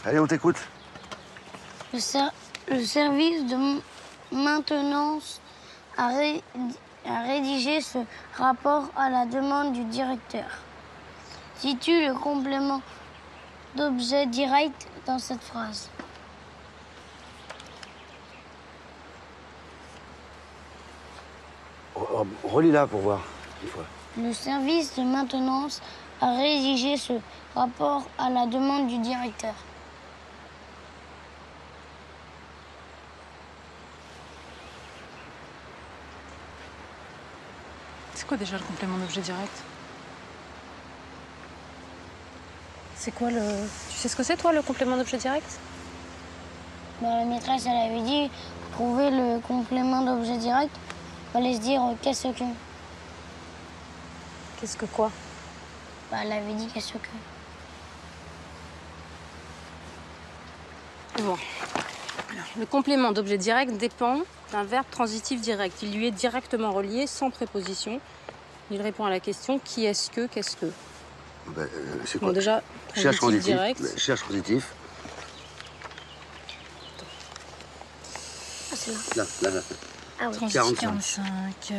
Allez, on t'écoute. Le service de maintenance a rédigé ce rapport à la demande du directeur. Situe le complément d'objet direct dans cette phrase. Relis-la pour voir, une fois. Le service de maintenance a rédigé ce rapport à la demande du directeur. C'est quoi déjà le complément d'objet direct? C'est quoi le... Tu sais ce que c'est, toi, le complément d'objet direct? La maîtresse, elle avait dit, pour trouver le complément d'objet direct, il fallait se dire qu'est-ce que. Qu'est-ce que quoi? Elle avait dit qu'est-ce que. Bon. Alors, le complément d'objet direct dépend d'un verbe transitif direct. Il lui est directement relié, sans préposition. Il répond à la question qui est-ce que, qu'est-ce que. C'est quoi? Bon, déjà, transitif direct. Cherche transitif. Ah, c'est là. Là. Ah oui. Transitif 45. 45.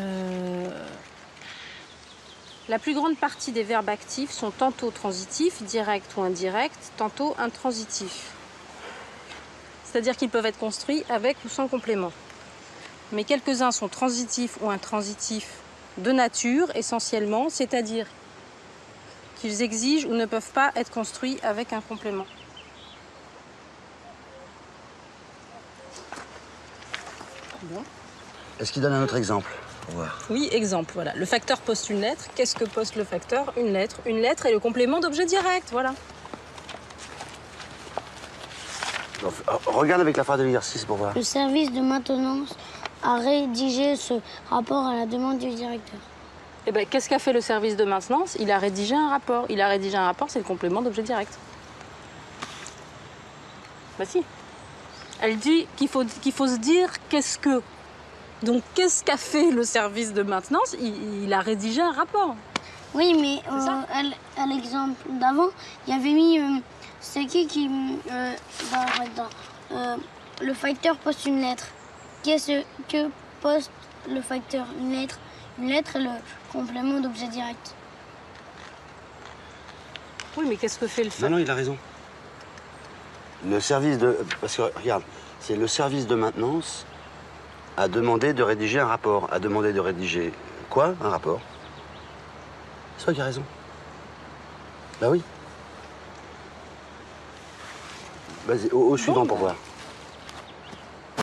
La plus grande partie des verbes actifs sont tantôt transitifs, directs ou indirects, tantôt intransitifs. C'est-à-dire qu'ils peuvent être construits avec ou sans complément. Mais quelques-uns sont transitifs ou intransitifs de nature, essentiellement, c'est-à-dire qu'ils exigent ou ne peuvent pas être construits avec un complément. Bon. Est-ce qu'il donne un autre exemple pour voir? Oui, exemple, voilà. Le facteur poste une lettre. Qu'est-ce que poste le facteur? Une lettre. Une lettre est le complément d'objet direct, voilà. Donc, regarde avec la phrase de l'exercice pour voir. Le service de maintenance a rédigé ce rapport à la demande du directeur. Eh bien, qu'est-ce qu'a fait le service de maintenance? Il a rédigé un rapport. Il a rédigé un rapport, c'est le complément d'objet direct. Bah si. Elle dit qu'il faut se dire qu'est-ce que. Donc, qu'est-ce qu'a fait le service de maintenance? Il a rédigé un rapport. Oui, mais à l'exemple d'avant, il y avait mis... c'est qui le facteur poste une lettre. Qu'est-ce que poste le facteur? Une lettre. Une lettre est le complément d'objet direct. Oui, mais qu'est-ce que fait le facteur? Non, il a raison. Le service de... Parce que, regarde, c'est le service de maintenance a demandé de rédiger un rapport. A demandé de rédiger quoi? Un rapport. C'est toi qui as raison. Bah oui. Vas-y, au suivant pour voir.